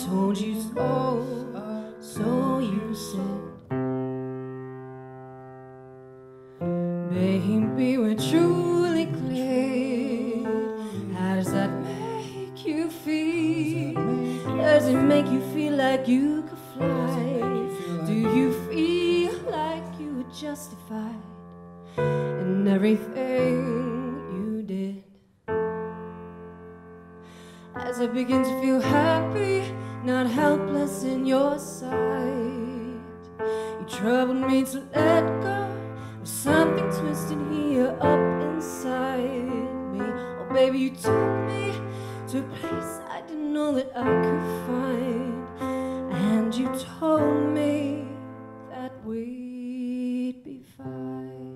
told you so, so you said, baby, we're truly clear. How does that make you feel? Does it make you feel like you could fly? Do you feel like you were justified in everything you did? As I begin to feel happy, not helpless in your sight, you troubled me to let go of something twisted here up inside me. Oh baby, you took me to a place I didn't know that I could find, and you told me that we'd be fine.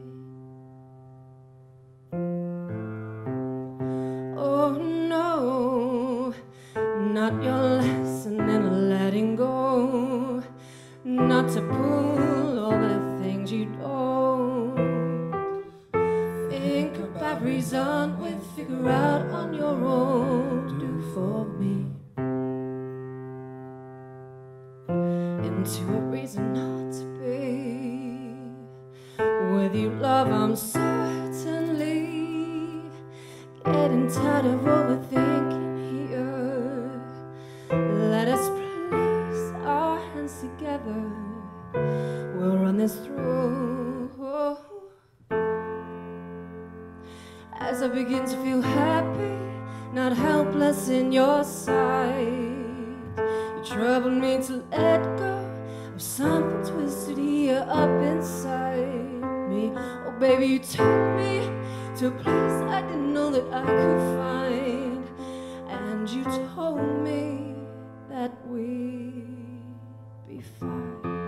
Oh no, not your lesson in letting go, not to pull all the things you don't think about, reason with, figure out on your own. Do for me into a reason not to be with you, love. I'm certainly getting tired of overthinking here. Let us place our hands together, we'll run this through. As I begin to feel happy, not helpless in your sight, you troubled me to let go of something twisted here up inside me. Oh baby, you took me to a place I didn't know that I could find, and you told me that we'd be fine.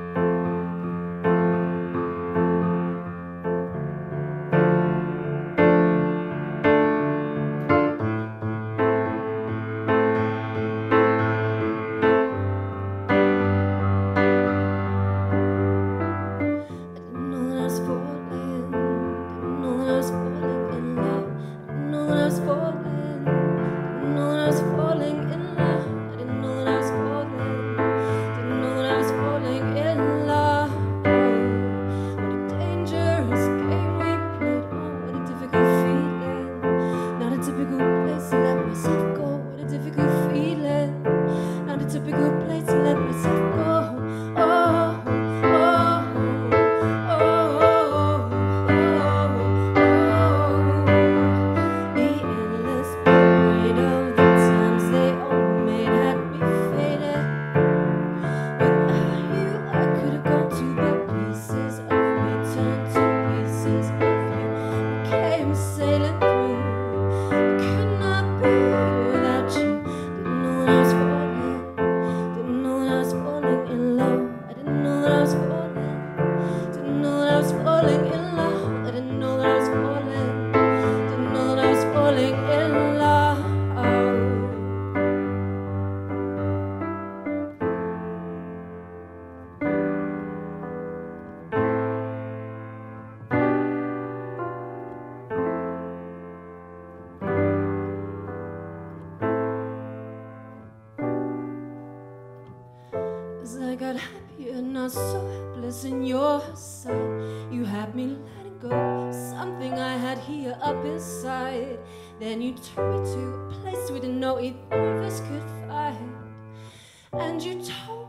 As I got happier, not so helpless in your sight, you had me letting go of something I had here up inside. Then you took me to a place we didn't know either of us could find, and you told